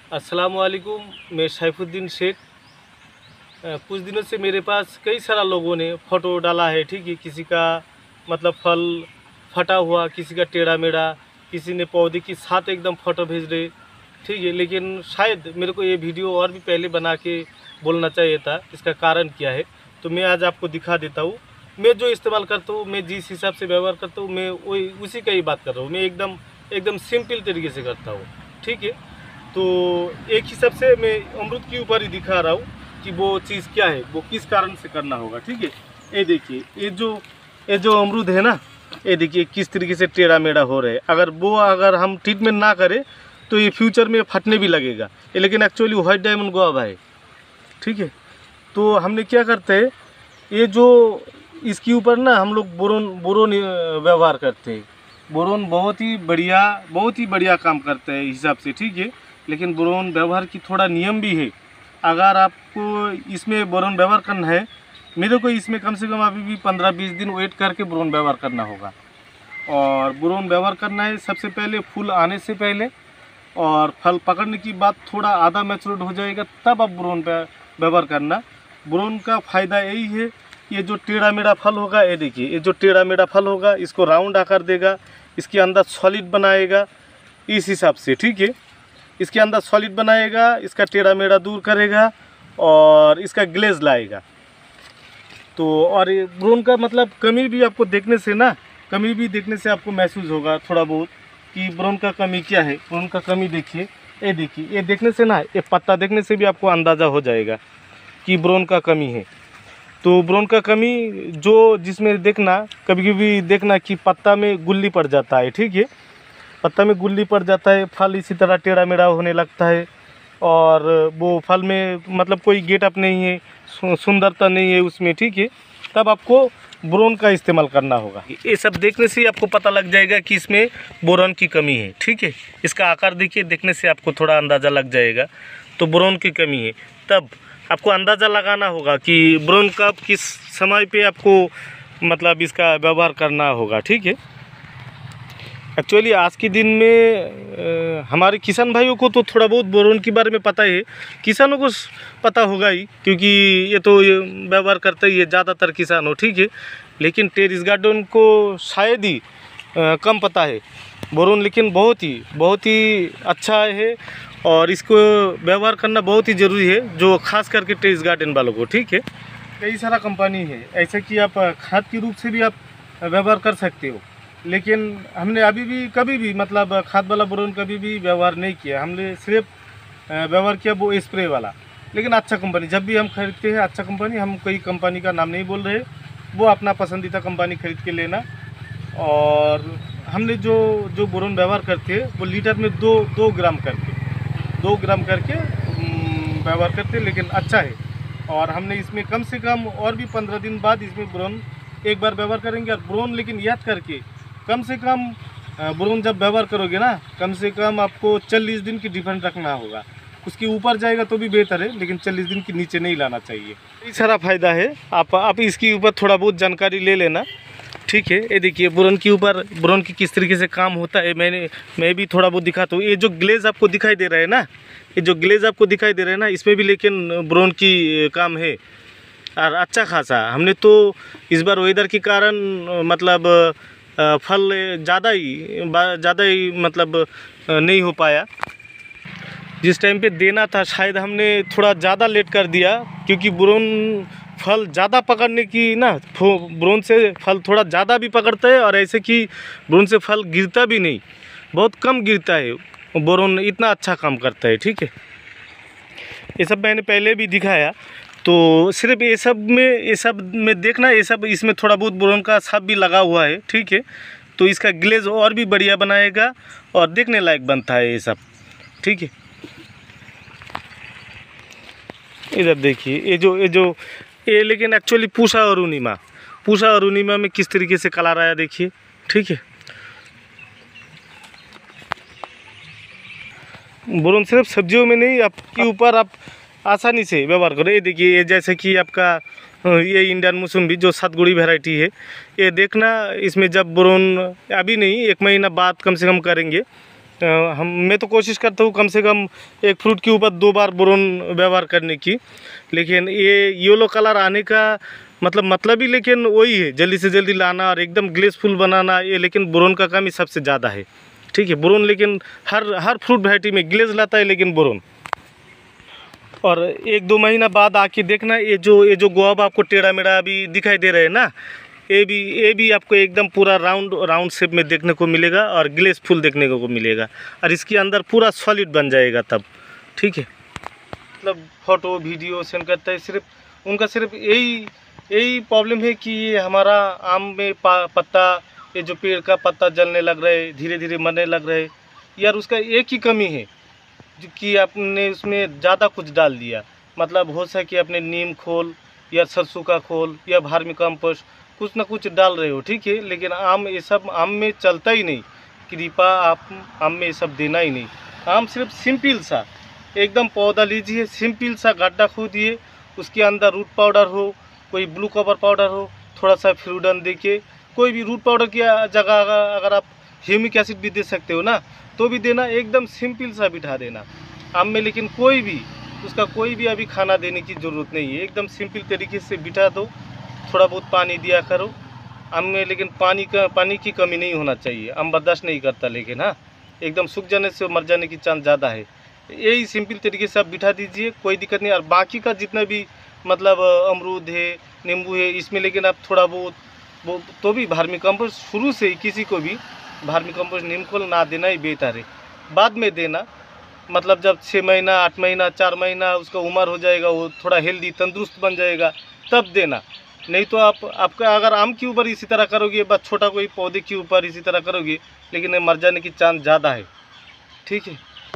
अस्सलाम वालेकुम। मैं सैफुद्दीन शेख। कुछ दिनों से मेरे पास कई सारा लोगों ने फ़ोटो डाला है, ठीक है। किसी का मतलब फल फटा हुआ, किसी का टेढ़ा मेढ़ा, किसी ने पौधे की साथ एकदम फ़ोटो भेज रहे, ठीक है। लेकिन शायद मेरे को ये वीडियो और भी पहले बना के बोलना चाहिए था। इसका कारण क्या है तो मैं आज आपको दिखा देता हूँ। मैं जो इस्तेमाल करता हूँ, मैं जिस हिसाब से व्यवहार करता हूँ, मैं वही उसी का ही बात कर रहा हूँ। मैं एकदम एकदम सिंपल तरीके से करता हूँ, ठीक है। तो एक हिसाब से मैं अमरूद के ऊपर ही दिखा रहा हूँ कि वो चीज़ क्या है, वो किस कारण से करना होगा, ठीक है। ये देखिए, ये जो अमरूद है ना, ये देखिए किस तरीके से टेढ़ा मेढ़ा हो रहे हैं। अगर हम ट्रीटमेंट ना करें तो ये फ्यूचर में फटने भी लगेगा ये। लेकिन एक्चुअली व्हाइट डायमंड गुआवा है, ठीक है। तो हमने क्या करते हैं, ये जो इसके ऊपर ना हम लोग बोरोन बोरोन व्यवहार करते हैं। बोरोन बहुत ही बढ़िया काम करता है हिसाब से, ठीक है। लेकिन बोरोन व्यवहार की थोड़ा नियम भी है। अगर आपको इसमें बोरोन व्यवहार करना है, मेरे को इसमें कम से कम अभी भी 15-20 दिन वेट करके बोरोन व्यवहार करना होगा। और बोरोन व्यवहार करना है सबसे पहले फूल आने से पहले, और फल पकड़ने की बाद थोड़ा आधा मैच्योर हो जाएगा तब आप बोरोन पे व्यवहार करना। बोरोन का फ़ायदा यही है, ये जो टेढ़ा मेढ़ा फल होगा, ये देखिए, ये जो टेढ़ा मेढ़ा फल होगा इसको राउंड आकर देगा, इसके अंदर सॉलिड बनाएगा इस हिसाब से, ठीक है। इसके अंदर सॉलिड बनाएगा, इसका टेढ़ा मेढ़ा दूर करेगा और इसका ग्लेज लाएगा। तो और ये बोरोन का मतलब कमी भी आपको देखने से ना, कमी भी देखने से आपको महसूस होगा थोड़ा बहुत कि बोरोन का कमी क्या है। बोरोन का कमी देखिए, ये देखिए, ये देखने से ना, ये पत्ता देखने से भी आपको अंदाज़ा हो जाएगा कि बोरोन का कमी है। तो बोरोन का कमी जो जिसमें देखना, कभी कभी देखना कि पत्ता में गुल्ली पड़ जाता है, ठीक है। पत्ता में गुल्ली पड़ जाता है, फल इसी तरह टेढ़ा मेढ़ा होने लगता है, और वो फल में मतलब कोई गेटअप नहीं है, सुंदरता नहीं है उसमें, ठीक है। तब आपको बोरोन का इस्तेमाल करना होगा। ये सब देखने से ही आपको पता लग जाएगा कि इसमें बोरोन की कमी है, ठीक है। इसका आकार देखिए, देखने से आपको थोड़ा अंदाज़ा लग जाएगा तो बोरोन की कमी है। तब आपको अंदाज़ा लगाना होगा कि बोरोन कब किस समय पे आपको मतलब इसका व्यवहार करना होगा, ठीक है। एक्चुअली आज के दिन में हमारे किसान भाइयों को तो थोड़ा बहुत बोरोन के बारे में पता है, किसानों को पता होगा ही, क्योंकि ये व्यवहार करते ही है ज़्यादातर किसान हो, ठीक है। लेकिन टेरेस गार्डन को शायद ही कम पता है बोरोन, लेकिन बहुत ही अच्छा है और इसको व्यवहार करना बहुत ही ज़रूरी है, जो खास करके टेरेस गार्डन वालों को, ठीक है। कई सारा कंपनी है ऐसे कि आप खाद के रूप से भी आप व्यवहार कर सकते हो। लेकिन हमने अभी भी कभी भी मतलब खाद वाला बोरोन कभी भी व्यवहार नहीं किया। हमने सिर्फ व्यवहार किया वो स्प्रे वाला। लेकिन अच्छा कंपनी, जब भी हम खरीदते हैं अच्छा कंपनी, हम कोई कंपनी का नाम नहीं बोल रहे, वो अपना पसंदीदा कंपनी खरीद के लेना। और हमने जो जो बोरोन व्यवहार करते हैं वो लीटर में दो ग्राम करके व्यवहार करते हैं, लेकिन अच्छा है। और हमने इसमें कम से कम और भी 15 दिन बाद इसमें बोरोन एक बार व्यवहार करेंगे। और बोरोन लेकिन याद करके कम से कम बोरोन जब व्यवहार करोगे ना, कम से कम आपको 40 दिन की डिफरेंस रखना होगा। उसके ऊपर जाएगा तो भी बेहतर है, लेकिन 40 दिन के नीचे नहीं लाना चाहिए। कई सारा फ़ायदा है, आप इसके ऊपर थोड़ा बहुत जानकारी ले लेना, ठीक है। ये देखिए बोरोन के ऊपर, बोरोन की किस तरीके से काम होता है मैं भी थोड़ा बहुत दिखाता हूँ। ये जो ग्लेज आपको दिखाई दे रहा है ना, ये जो ग्लेज आपको दिखाई दे रहा है ना, इसमें भी लेकिन बोरोन की काम है और अच्छा खासा। हमने तो इस बार वेदर के कारण मतलब फल ज़्यादा ही मतलब नहीं हो पाया। जिस टाइम पे देना था शायद हमने थोड़ा ज़्यादा लेट कर दिया, क्योंकि बोरोन फल ज़्यादा पकड़ने की ना, बोरोन से फल थोड़ा ज़्यादा भी पकड़ता है, और ऐसे कि बोरोन से फल गिरता भी नहीं, बहुत कम गिरता है। बोरोन इतना अच्छा काम करता है, ठीक है। ये सब मैंने पहले भी दिखाया। तो सिर्फ ये सब में देखना, ये सब इसमें थोड़ा बहुत बोरोन का छाप भी लगा हुआ है, ठीक है। तो इसका ग्लेज और भी बढ़िया बनाएगा और देखने लायक बनता है ये सब, ठीक है। इधर देखिए, ये लेकिन एक्चुअली पूषा अरुणिमा में किस तरीके से कलर आया देखिए, ठीक है। बोरोन सिर्फ सब्जियों में नहीं, आपके ऊपर आप आसानी से व्यवहार करो। ये देखिए, ये जैसे कि आपका ये इंडियन मौसम्बी जो सातगुड़ी वैरायटी है, ये देखना, इसमें जब बोरोन अभी नहीं, 1 महीना बाद कम से कम करेंगे मैं तो कोशिश करता हूँ कम से कम एक फ्रूट के ऊपर 2 बार बोरोन व्यवहार करने की, लेकिन ये येलो कलर आने का मतलब ही लेकिन वही है, जल्दी से जल्दी लाना और एकदम ग्लेसफुल बनाना ये, लेकिन बोरोन का कमी सबसे ज़्यादा है। ठीक है, बोरोन लेकिन हर फ्रूट वैरायटी में ग्लेज लाता है, लेकिन बोरोन। और 1-2 महीना बाद आके देखना, ये जो गुआवा आपको टेढ़ा मेढ़ा अभी दिखाई दे रहा है ना, ये भी आपको एकदम पूरा राउंड शेप में देखने को मिलेगा और ग्लेस फुल देखने को मिलेगा, और इसके अंदर पूरा सॉलिड बन जाएगा तब। ठीक है, मतलब फ़ोटो वीडियो सेंड करता है, उनका सिर्फ यही प्रॉब्लम है कि ये हमारा आम में पत्ता, ये जो पेड़ का पत्ता जलने लग रहा है, धीरे धीरे मरने लग रहा है यार। उसका एक ही कमी है कि आपने उसमें ज़्यादा कुछ डाल दिया, मतलब हो सके अपने नीम खोल या सरसों का खोल या वर्मी कंपोस्ट कुछ ना कुछ डाल रहे हो। ठीक है, लेकिन ये सब आम में चलता ही नहीं। कृपा आप आम में ये सब देना ही नहीं। आम सिर्फ सिंपल सा एकदम पौधा लीजिए, सिंपल सा गड्ढा खोदिए, उसके अंदर रूट पाउडर हो, कोई ब्लू कवर पाउडर हो, थोड़ा सा फ्रूडन देके, कोई भी रूट पाउडर की जगह अगर आप ह्यूमिक एसिड भी दे सकते हो ना तो भी देना, एकदम सिंपल सा बिठा देना आम में। लेकिन कोई भी अभी खाना देने की ज़रूरत नहीं है, एकदम सिंपल तरीके से बिठा दो, थोड़ा बहुत पानी दिया करो आम में, लेकिन पानी की कमी नहीं होना चाहिए, आम बर्दाश्त नहीं करता। लेकिन हाँ, एकदम सूख जाने से मर जाने की चांस ज़्यादा है। यही सिंपल तरीके से आप बिठा दीजिए, कोई दिक्कत नहीं। और बाकी का जितना भी मतलब अमरूद है, नींबू है, इसमें लेकिन आप थोड़ा बहुत वो तो भी वर्मी कंपोस्ट शुरू से ही किसी को भी वर्मी कंपोस्ट नीम खोल ना देना ही बेहतर है, बाद में देना। मतलब जब 6 महीना 8 महीना 4 महीना उसका उम्र हो जाएगा, वो थोड़ा हेल्दी तंदुरुस्त बन जाएगा, तब देना। नहीं तो आपका अगर आम के ऊपर इसी तरह करोगे, बस छोटा कोई पौधे के ऊपर इसी तरह करोगे, लेकिन ये मर जाने की चांस ज़्यादा है। ठीक है,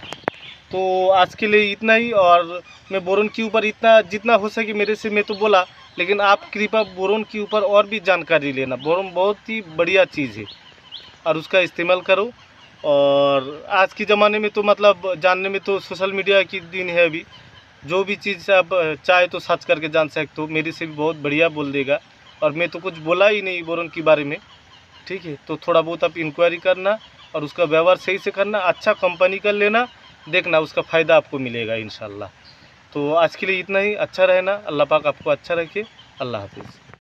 तो आज के लिए इतना ही। और मैं बोरोन के ऊपर इतना जितना हो सके मेरे से मैं तो बोला, लेकिन आप कृपया बोरोन के ऊपर और भी जानकारी लेना। बोरोन बहुत ही बढ़िया चीज़ है और उसका इस्तेमाल करो। और आज के ज़माने में तो मतलब जानने में तो सोशल मीडिया की दिन है अभी, जो भी चीज़ आप चाहे तो सर्च करके जान सकते हो, मेरे से भी बहुत बढ़िया बोल देगा। और मैं तो कुछ बोला ही नहीं बोरोन के बारे में। ठीक है, तो थोड़ा बहुत आप इंक्वायरी करना और उसका व्यवहार सही से करना, अच्छा कंपनी का लेना, देखना उसका फ़ायदा आपको मिलेगा इंशाल्लाह। तो आज के लिए इतना ही, अच्छा रहना, अल्लाह पाक आपको अच्छा रखे। अल्लाह हाफिज़।